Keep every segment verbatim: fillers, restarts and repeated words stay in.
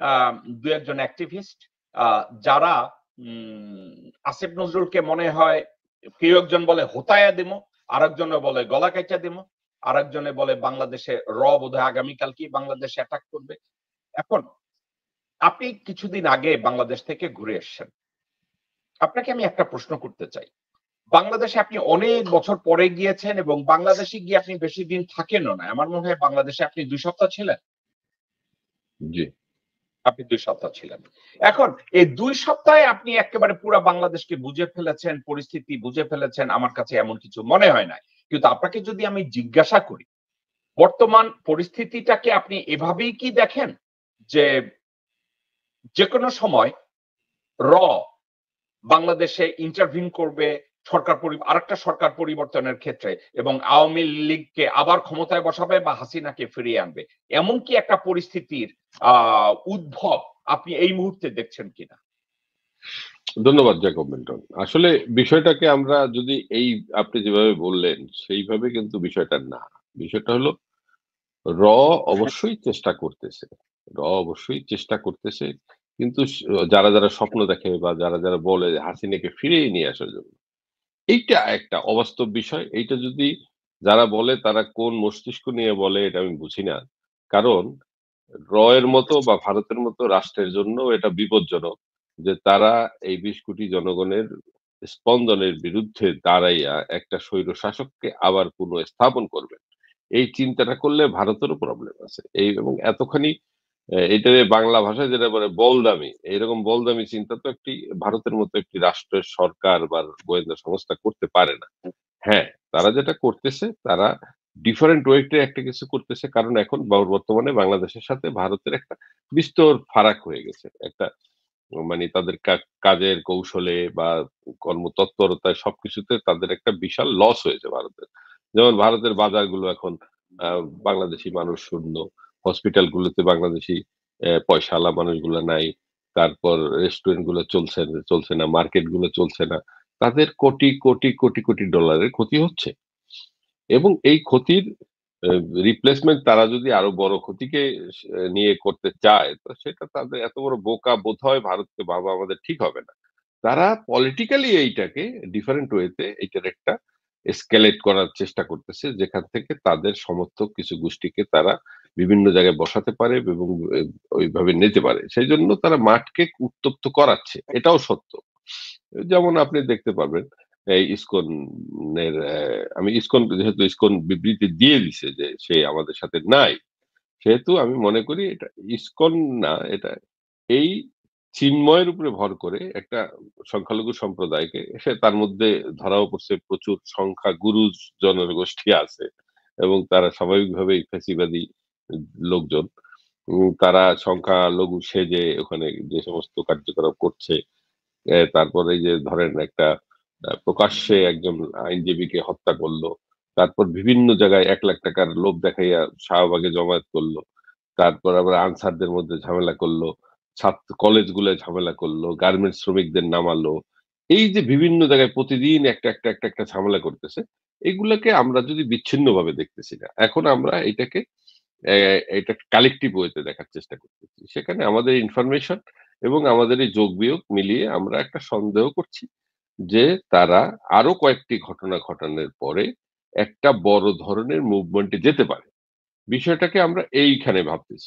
আ দুই এক জন অ্যাক্টিভিস্ট আ যারা উম আসিফ নজরুলকে মনে হয় কেউ একজন বলে হোতায়া দিমু, আরেকজনে বলে গলা কাইটা দিমু, আরেকজনে বলে বাংলাদেশে র বোধহয় আগামীকালকেই বাংলাদেশে অ্যাটাক করবে। এখন আপনি কিছুদিন আগে বাংলাদেশ থেকে ঘুরে এসছেন। আপনাকে আমি একটা প্রশ্ন করতে চাই। বাংলাদেশে আপনি অনেক বছর পরে গিয়েছেন এবং বাংলাদেশে গিয়ে আপনি বেশি দিন থাকেনও নাই। আমার মনে হয় বাংলাদেশে আপনি দুই সপ্তাহ ছিলেন? জি। আপনি দুই সপ্তাহ ছিলেন। এখন এই দুই সপ্তাহে আপনি একেবারে পুরা বাংলাদেশকে বুঝে ফেলেছেন, পরিস্থিতি বুঝে ফেলেছেন, আমার কাছে এমন কিছু মনে হয় নাই। কিন্তু আপনাকে যদি আমি জিজ্ঞাসা করি, বর্তমান পরিস্থিতিটাকে আপনি এভাবেই কি দেখেন? যে যেকোনো সময় র বাংলাদেশে ইন্টারভিন করবে সরকার পরি আরেকটা সরকার পরিবর্তনের ক্ষেত্রে এবং আওয়ামী লীগকে আবার ক্ষমতায় বসাবে বা হাসিনাকে ফিরিয়ে আনবে। এমন কি একটা পরিস্থিতির আ উদ্ভব আপনি এই মুহূর্তে দেখছেন কিনা? ধন্যবাদ জ্যাকব মিল্টন। আসলে বিষয়টাকে আমরা যদি এই আপনি যেভাবে বললেন সেইভাবে কিন্তু বিষয়টা না। বিষয়টা হলো র অবশ্যই চেষ্টা করতেছে। র অবশ্যই চেষ্টা করতেছে। কিন্তু স যারা, যারা স্বপ্ন দেখে বা যারা, যারা বলে হাসিনাকে ফিরিয়ে নিয়ে আসার জন্য। এইটা একটা অবাস্তব বিষয়। এইটা যদি যারা বলে তারা কোন মস্তিষ্ক নিয়ে বলে এটা আমি বুঝি না। কারণ র এর মতো বা ভারতের মতো রাষ্ট্রের জন্য এটা বিপজ্জনক যে তারা এই বিশ কোটি জনগণের স্পন্দনের বিরুদ্ধে দাঁড়াইয়া একটা স্বৈরশাসককে আবার পুনঃস্থাপন করবে। এই চিন্তাটা করলে ভারতেরও প্রবলেম আছে। এই এবং এতখানি এ এটারে বাংলা ভাষায় যেটা বলে বলদামি। এরকম বলদামি চিন্তা তো একটি ভারতের মতো একটি রাষ্ট্রের সরকার বা গোয়েন্দা সংস্থা করতে পারে না। হ্যাঁ, তারা যেটা করতেছে তারা ডিফারেন্ট ওয়েতে একটা কিছু করতেছে। কারণ এখন ব বর্তমানে বাংলাদেশের সাথে ভারতের একটা বিস্তর ফারাক হয়ে গেছে। একটা মানে তাদের কা কাজের কৌশলে বা কর্মতৎপরতায় সবকিছুতে তাদের একটা বিশাল লস হয়েছে ভারতের। যেমন ভারতের বাজারগুলো এখন আ বাংলাদেশি মানুষ শূন্য। হসপিটাল গুলোতে বাংলাদেশি অ্যা পয়সাওয়ালা মানুষগুলা নাই। তারপর রেস্টুরেন্ট গুলো চলছে চলছে না, মার্কেট গুলো চলছে না। তাদের কোটি, কোটি, কোটি, কোটি ডলারের ক্ষতি হচ্ছে। এবং এই ক্ষতির অ্যা রিপ্লেসমেন্ট তারা যদি আরো বড় ক্ষতিকে স নিয়ে করতে চায়, তো সেটা তাদের এত বড় বোকা বোধহয় ভারতকে ভাবা আমাদের ঠিক হবে না। তারা পলিটিক্যালি এইটাকে ডিফারেন্ট ওয়েতে এইটার একটা এসকেলেট করার চেষ্টা করতেছে, যেখান থেকে তাদের সমর্থক কিছু গোষ্ঠীকে তারা বিভিন্ন জায়গায় বসাতে পারে এবং এ ওইভাবে নিতে পারে। সেইজন্য তারা মাঠকে উত্তপ্ত করাচ্ছে। এটাও সত্য। যেমন আপনি দেখতে পারবেন এই ইসকনের অ্যা আমি ইসকন যেহেতু ইসকন বিবৃতি দিয়ে দিছে যে সে আমাদের সাথে নাই। সেহেতু আমি মনে করি এটা ইসকন না, এটা এই চিন্ময়ের উপরে ভর করে একটা সংখ্যালঘু সম্প্রদায়কে সে তার মধ্যে ধরাও পড়ছে প্রচুর সংখ্যাগুরু জনগোষ্ঠী আছে এবং তারা স্বাভাবিকভাবেই ফ্যাসিবাদী লোকজন। উম তারা সংখ্যালঘু সেজে ওখানে যে সমস্ত কার্যকলাপ করছে, এ তারপরে এই যে ধরেন একটা আ প্রকাশ্যে একজন আইনজীবীকে হত্যা করল। তারপর বিভিন্ন জায়গায় এক লাখ টাকার লোভ দেখাইয়া শাহবাগে জমায়েত করল। তারপর আবার আনসারদের মধ্যে ঝামেলা করল। ছাত্র কলেজগুলায় ঝামেলা করল। গার্মেন্টস শ্রমিকদের নামালো। এই যে বিভিন্ন জায়গায় প্রতিদিন একটা, একটা, একটা, একটা ঝামেলা করতেছে, এগুলাকে আমরা যদি বিচ্ছিন্নভাবে দেখতেছি না। এখন আমরা এটাকে অ্যা এটা কালেক্টিভ ওয়েতে দেখার চেষ্টা করতেছি। সেখানে আমাদের ইনফরমেশন এবং আমাদের এই যোগ-বিয়োগ মিলিয়ে আমরা একটা সন্দেহ করছি যে তারা আরো কয়েকটি ঘটনা ঘটানোর পরে একটা বড় ধরনের মুভমেন্ট এ যেতে পারে। বিষয়টাকে আমরা এইখানে ভাবতেছি।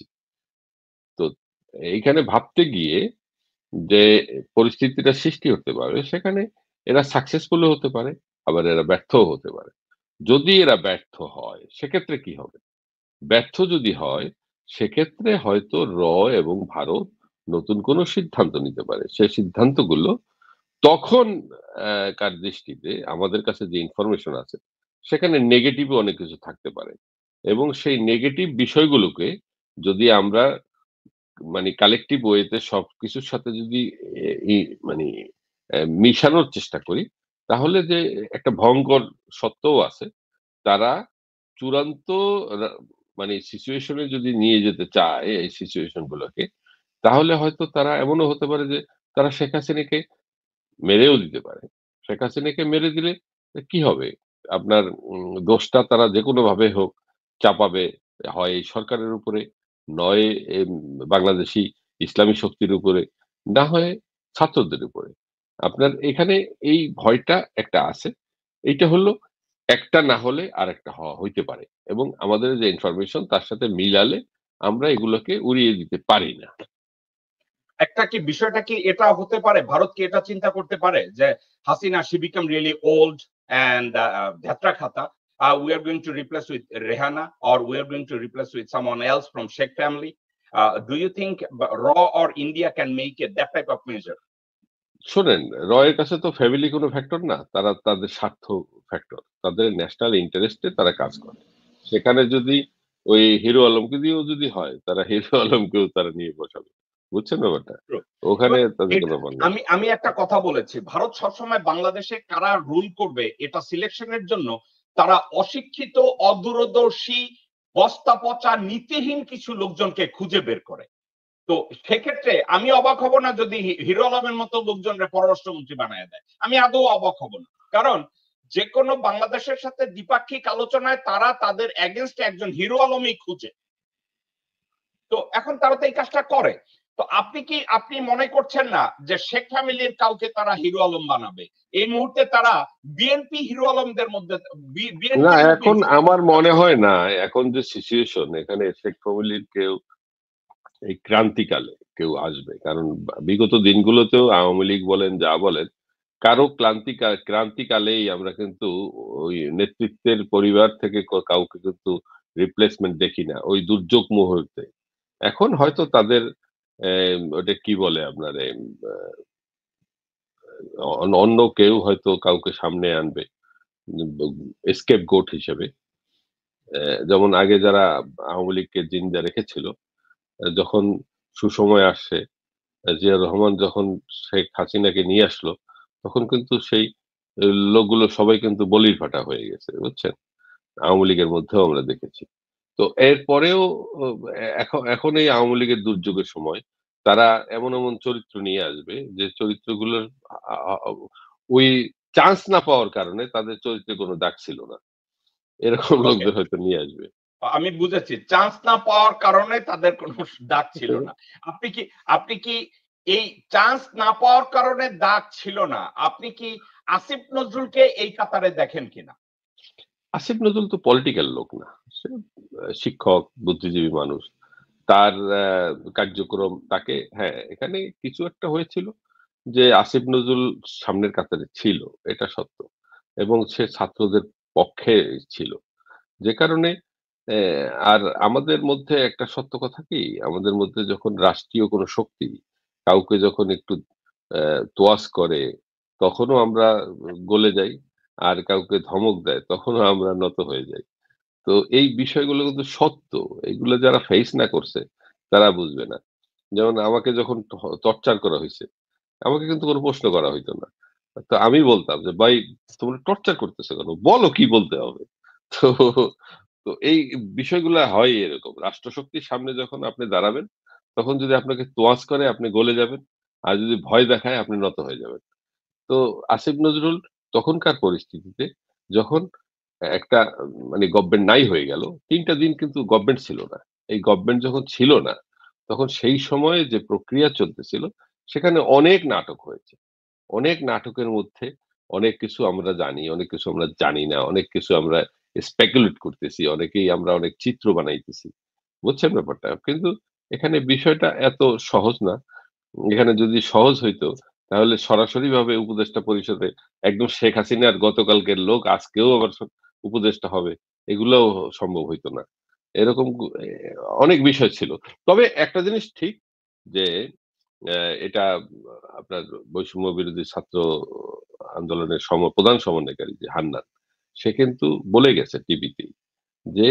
তো এইখানে ভাবতে গিয়ে যে পরিস্থিতিটা সৃষ্টি হতে পারে সেখানে এরা সাকসেসফুল ও হতে পারে, আবার এরা ব্যর্থও হতে পারে। যদি এরা ব্যর্থ হয় সেক্ষেত্রে কি হবে? ব্যর্থ যদি হয় সেক্ষেত্রে হয়তো র এবং ভারত নতুন কোনো সিদ্ধান্ত নিতে পারে। সেই সিদ্ধান্তগুলো তখন অ্যা কার দৃষ্টিতে আমাদের কাছে যে ইনফরমেশন আছে সেখানে নেগেটিভ ও অনেক কিছু থাকতে পারে। এবং সেই নেগেটিভ বিষয়গুলোকে যদি আমরা মানে কালেক্টিভ ওয়েতে সবকিছুর সাথে যদি এ ই মানে অ্যা মিশানোর চেষ্টা করি, তাহলে যে একটা ভয়ংকর সত্যও আছে। তারা চূড়ান্ত রা মানে সিচুয়েশন এ যদি নিয়ে যেতে চায় এই সিচুয়েশন গুলোকে, তাহলে হয়তো তারা এমনও হতে পারে যে তারা শেখ হাসিনাকে মেরেও দিতে পারে। শেখ হাসিনাকে মেরে দিলে এ কি হবে? আপনার উম দোষটা তারা যেকোনোভাবে হোক চাপাবে। হয় এই সরকারের উপরে, নয় এম বাংলাদেশী ইসলামী শক্তির উপরে, না হয় ছাত্রদের উপরে। আপনার এখানে এই ভয়টা একটা আছে। এইটা হলো একটা না হলে আরেকটা হওয়া হইতে পারে এবং আমাদের যে ইনফরমেশন তার সাথে মিলালে আমরা এগুলোকে উড়িয়ে দিতে পারি না। একটা কি বিষয়টা কি এটা হতে পারে, ভারত কি এটা চিন্তা করতে পারে যে Hasina she become really old and uh, ধ্যাত্রা খাতা, uh, we are going to replace with Rehana or we are going to replace with someone else from Sheikh family? Uh, do you think Raw or India can make it that type of measure? শোনেন, র এর কাছে তো family কোনো factor না। তারা তাদের স্বার্থ ফ্যাক্টর। তাদের ন্যাশনাল ইন্টারেস্টে তারা কাজ করে। সেখানে যদি ওই হিরো আলমকে দিয়েও যদি হয়, তারা হিরো আলমকেও তারা নিয়ে বসাবে। বুঝছেন ব্যাপারটা? ওখানে এবার তাদের কোনো এটা ব্যাপার নাই। আমি আমি একটা কথা বলেছি, ভারত সবসময় বাংলাদেশে কারা রুল করবে এটা সিলেকশনের জন্য তারা অশিক্ষিত, অদূরদর্শী, বস্তা পচা, নীতিহীন কিছু লোকজনকে খুঁজে বের করে। তো সেক্ষেত্রে আমি অবাক হব না যদি হি- হিরো আলমের মতো লোকজনকে পররাষ্ট্রমন্ত্রী বানায় দেয়। আমি আদৌ অবাক হব না, কারণ যে কোনো বাংলাদেশের সাথে দ্বিপাক্ষিক আলোচনায় তারা তাদের এগেনস্টে একজন হিরো আলমই খুঁজে। তো এখন তারা তো এই কাজটা করে। তো আপনি কি আপনি মনে করছেন না যে শেখ ফ্যামিলির কাউকে তারা হিরো আলম বানাবে? এই মুহূর্তে তারা বিএনপি হিরো আলমদের মধ্যে না, বিএনপির মধ্যে এখন হিরো আমার আলমদের মনে কাছে। হয় না, এখন যে সিচুয়েশন এখানে শেখ ফ্যামিলির কেউ এই ক্রান্তিকালে কেউ আসবে। কারণ বা বিগত দিনগুলোতেও আওয়ামী লীগ বলেন, যা বলেন, কারো ক্লান্তিকা ক্রান্তিকালেই আমরা কিন্তু ওই নেতৃত্বের পরিবার থেকে ক কাউকে কিন্তু রিপ্লেসমেন্ট দেখি না, ওই দুর্যোগ মুহূর্তে। এখন হয়তো তাদের এম ওটা কি বলে আপনার এম আ অন অন্য কেউ হয়তো কাউকে সামনে আনবে। উম ব স্কেপগোট হিসেবে। অ্যা যেমন আগে যারা আওয়ামী লীগকে জিন্দা রেখেছিল, আ যখন সুসময় আসছে, আ জিয়াউর রহমান যখন শেখ হাসিনাকে নিয়ে আসলো, তখন কিন্তু সেই এ লোকগুলো সবাই কিন্তু বলির পাঠা হয়ে গেছে, বুঝছেন? আওয়ামী লীগের মধ্যেও আমরা দেখেছি। তো এরপরেও ও এ এখন এখন এই আওয়ামী লীগের দুর্যোগের সময় তারা এমন, এমন চরিত্র নিয়ে আসবে যে চরিত্রগুলোর আ আ আ ওই চান্স না পাওয়ার কারণে তাদের চরিত্রে কোনো দাগ ছিল না। এরকম ওকে, লোকদের হয়তো নিয়ে আসবে। আমি বুঝেছি। চান্স না পাওয়ার কারণে তাদের কোনো দাগ ছিল না। আপনি কি আপনি কি এই চান্স না পাওয়ার কারণে দাগ ছিল না, আপনি কি আসিফ নজরুলকে এই কাতারে দেখেন কিনা? আসিফ নজরুল তো পলিটিক্যাল লোক না। সে আ শিক্ষক, বুদ্ধিজীবী মানুষ। তার আ কার্যক্রম তাকে হ্যাঁ, এখানে কিছু একটা হয়েছিল যে আসিফ নজরুল সামনের কাতারে ছিল। এটা সত্য। এবং সে ছাত্রদের পক্ষে ছিল। যে কারণে অ্যা আর আমাদের মধ্যে একটা সত্য কথা কি, আমাদের মধ্যে যখন রাষ্ট্রীয় কোনো শক্তি কাউকে যখন একটু অ্যা তোয়াজ করে, তখনও আমরা গলে যাই। আর কাউকে ধমক দেয়, তখনও আমরা নত হয়ে যাই। তো এই বিষয়গুলো কিন্তু সত্য। এগুলো যারা ফেস না করছে, তারা বুঝবে না। যেমন আমাকে যখন ট টর্চার করা হইছে, আমাকে কিন্তু কোনো প্রশ্ন করা হইতো না। তো আমি বলতাম যে, "ভাই তোমরা টর্চার করতেছো কেন? বলো কি বলতে হবে?" তো তো এই বিষয়গুলা হয় এরকম। রাষ্ট্রশক্তির সামনে যখন আপনি দাঁড়াবেন, তখন যদি আপনাকে তোয়াজ করে আপনি গলে যাবেন। আর যদি ভয় দেখায় আপনি নত হয়ে যাবেন। তো আসিফ নজরুল তখনকার পরিস্থিতিতে যখন এ একটা উম মানে গভর্নমেন্ট নাই হয়ে গেল, তিন টা দিন কিন্তু গভর্নমেন্ট ছিল না। এই গভর্নমেন্ট যখন ছিল না, তখন সেই সময়ে যে প্রক্রিয়া চলতেছিল, সেখানে অনেক নাটক হয়েছে। অনেক নাটকের মধ্যে অনেক কিছু আমরা জানি, অনেক কিছু আমরা জানি না, অনেক কিছু আমরা স্পেকুলেট করতেছি, অনেকেই আমরা অনেক চিত্র বানাইতেছি। বুঝছেন ব্যাপারটা? কিন্তু এখানে বিষয়টা এত সহজ না। এখানে যদি সহজ হইতো, তাহলে সরাসরিভাবে উপদেষ্টা পরিষদে একদম শেখ হাসিনার গতকালকের লোক আজকেও আবার স উপদেষ্টা হবে। এগুলোও সম্ভব হইতো না। এরকম গু এ অনেক বিষয় ছিল। তবে একটা জিনিস ঠিক যে অ্যা এটা আপনার বৈষম্য বিরোধী ছাত্র আন্দোলনের সম প্রধান সমন্বয়কারী যে হান্নান, সে কিন্তু বলে গেছে টিভিতেই যে,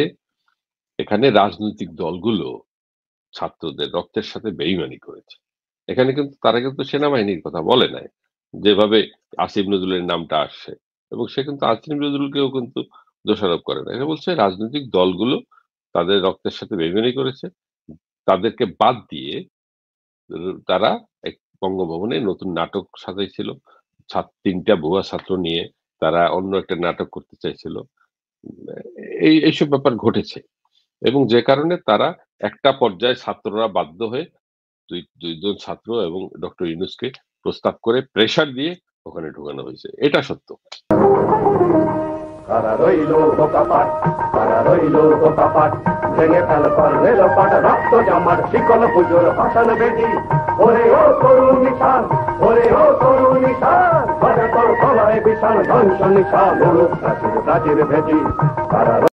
"এখানে রাজনৈতিক দলগুলো ছাত্রদের রক্তের সাথে বেইমানি করেছে।" এখানে কিন্তু তারা কিন্তু সেনাবাহিনীর কথা বলে নাই। যেভাবে আসিফ নজরুলের নামটা আসছে এবং সে কিন্তু আসিফ নজরুলকেও কিন্তু দোষারোপ করে না। সে বলছে রাজনৈতিক দলগুলো তাদের রক্তের সাথে বেইমানি করেছে। তাদেরকে বাদ দিয়ে র তারা এক বঙ্গভবনে নতুন নাটক সাজাইছিল। ছাত তিন টা ভুয়া ছাত্র নিয়ে তারা অন্য একটা নাটক করতে চাইছিল। উম এই এইসব ব্যাপার ঘটেছে এবং যে কারণে তারা একটা পর্যায়ে ছাত্ররা বাধ্য হয়ে দুই দুইজন ছাত্র এবং ডক্টর ইউনূসকে প্রস্তাব করে প্রেসার দিয়ে ওখানে ঢোকানো হয়েছে, এটা সত্য। কারা রইল বোকাপাট, কারা রইল বোকাপাট, ভেঙে ফেল পর রেল পাট, রক্ত জামার শিকল পুজোর ভাষণ বেদি। ওরে ও তরুণ নিশান, ওরে ও তরুণ নিশান, বাজে তোর গলায় বিশাল ধ্বংস নিশান, প্রাচীর প্রাচীর ভেদি। কারা